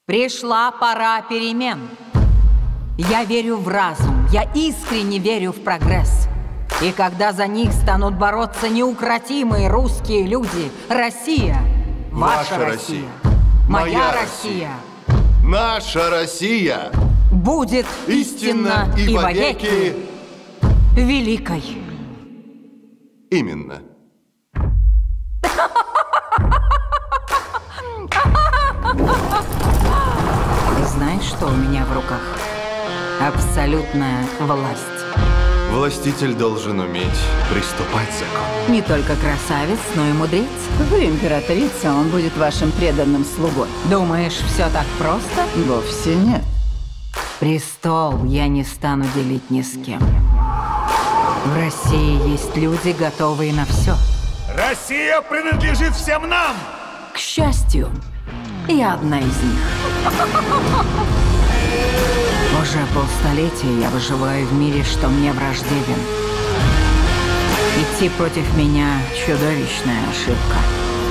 Пришла пора перемен. Я верю в разум, я искренне верю в прогресс. И когда за них станут бороться неукротимые русские люди, Россия, ваша Россия, моя Россия, наша Россия будет истинно и вовеки великой. Именно. Знаешь, что у меня в руках? Абсолютная власть. Властитель должен уметь приступать к закону. Не только красавец, но и мудрец. Вы императрица, он будет вашим преданным слугой. Думаешь, все так просто? Вовсе нет. Престол я не стану делить ни с кем. В России есть люди, готовые на все. Россия принадлежит всем нам! К счастью, я одна из них. Уже полстолетия я выживаю в мире, что мне враждебен. Идти против меня — чудовищная ошибка.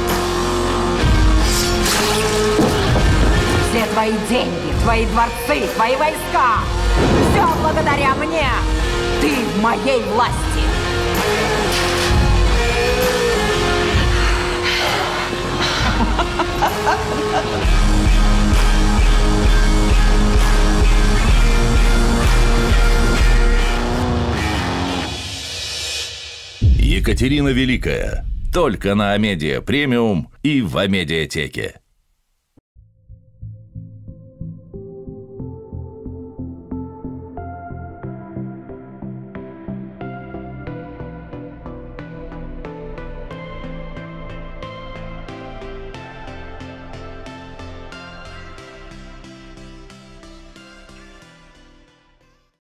Все твои деньги, твои дворцы, твои войска — все благодаря мне! Ты в моей власти! Екатерина Великая. Только на Амедиа Премиум и в Амедиатеке.